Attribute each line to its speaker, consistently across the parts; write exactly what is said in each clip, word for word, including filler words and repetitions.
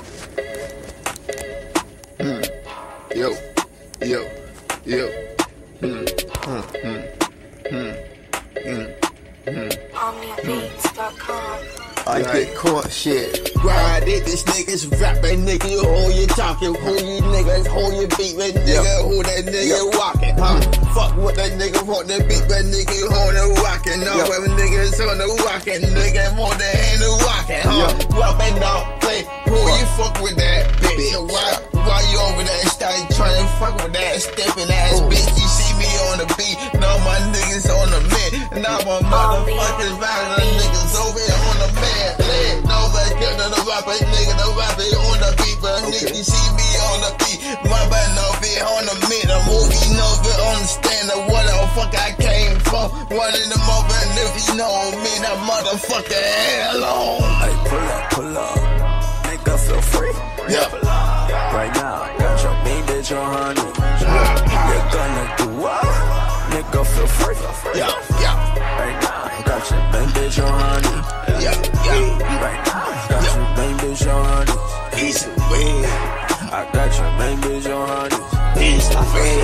Speaker 1: Mm. Yo, yo, yo. Mm. Mm. Mm. Mm. Mm. Mm.
Speaker 2: omnia beats dot com.
Speaker 1: I get caught shit. Ride it, this niggas rapping, nigga. Who you talking? Who you niggas? Who you beating, nigga? Yep. Who that nigga yep. walking? Huh? Mm. Fuck what that nigga want to beat, but nigga on the walking. No, yep. niggas on the walking, nigga more than in the walking, huh? Yep. Rapping don't play. Who what? You fuck with that bitch? bitch. So why, why you over there start trying to fuck with that stepping ass Ooh. bitch? You see me on the beat, no my niggas on the mid. Now my motherfuckers riding niggas over here on the man. Nobody care to the rapper, nigga, the rapper on the beat, but okay. nigga, you see me on the beat, my band over here on the mid, the movie never understand the what the fuck I came from, one in the moment, and if you know me, that motherfucker hell on.
Speaker 3: Hey, pull up, pull up, nigga feel free,
Speaker 1: yeah.
Speaker 3: Right now, got your main bitch on honey, you're gonna do what? Nigga feel free,
Speaker 1: yeah, yeah.
Speaker 3: Right now, got your main bitch on honey.
Speaker 1: Yeah, yeah.
Speaker 3: Right now, got yeah. your main bitch on honey.
Speaker 1: Piece of weed.
Speaker 3: I got your main bitch on honey.
Speaker 1: Piece of weed.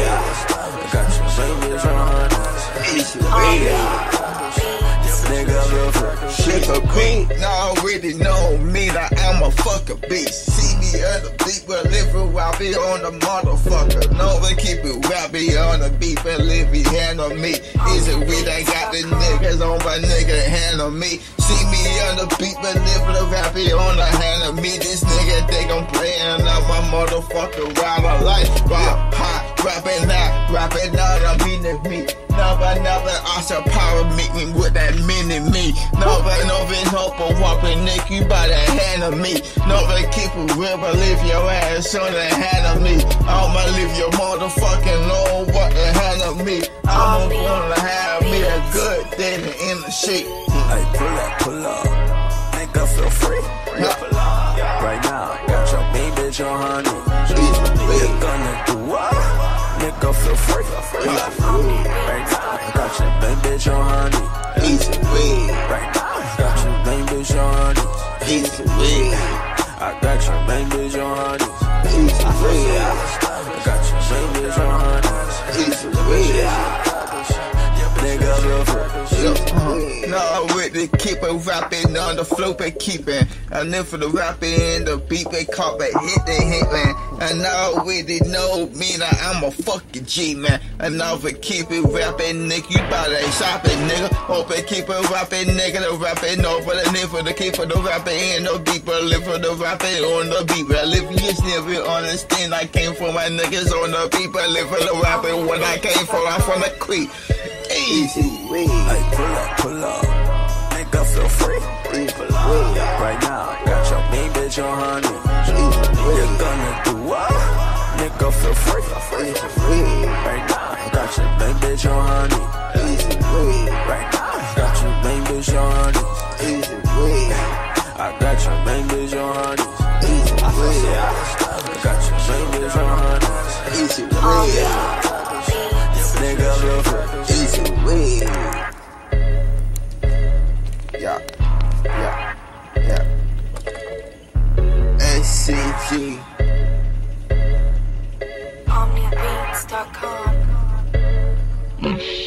Speaker 3: I got your main bitch on honey.
Speaker 1: Piece of weed.
Speaker 3: Nigga, real free.
Speaker 1: Shit a queen. Now already know me that I'm a fucker beast. See me on the beat, but live it while be on the motherfucker. No, we keep it while be on the beat, but live it hand on me. Is it we that got the niggas on my nigga hand on me? See me on the beat, but live the rap be on the hand of me. This nigga think I'm playing out my motherfucker ride a life. Rap hot, rapping out, rapping out, I'm meaning me. Never, never, also power meet me with that mini me. Never, never, hope or whopping Nick, you by the hand of me. Never keep it real, but leave your ass on the hand of me. I'ma leave your motherfucking Lord what the hand of me. I'ma wanna have me a good day in the shit.
Speaker 3: Hey, pull up, pull up, nigga feel free. Yeah. Right now, got your main bitch on honey. You're gonna do what? Nigga feel free. Right now, got your main bitch on honey.
Speaker 1: Piece of weed.
Speaker 3: Right now, got your main bitch on honey.
Speaker 1: Piece of weed.
Speaker 3: I got your main bitch on honey.
Speaker 1: Piece of weed.
Speaker 3: I got your main bitch on honey.
Speaker 1: Piece of weed.
Speaker 3: Nigga real free.
Speaker 1: No, with the keep it rapping on the flow, but keeping. And then for the rapping in the beat, they call it hit the hit, man. And now with it know me that I'm a fucking G, man. And now for keep it rapping, nigga, you bout to shopping, nigga. Hope it keep it rapping, nigga, the rapping over the nigga for the keep for the rapping in the beat, but live for the rapping on the beat. But live you just never understand. I came from my niggas on the beat, but live for the rapping when I came from, I'm from the creek. Easy way.
Speaker 3: Hey, pull up, pull up, nigga feel free. Right now, got your main bitch on honey. You're gonna do what? Nigga feel free. Right now, got your main bitch on honey. Right now, got your main bitch on honey. I got your main bitch on honey. I got your main bitch on honey. Nigga real free.
Speaker 1: Easy way. Yeah, yeah, yeah. S C G.
Speaker 2: omnia beats dot com.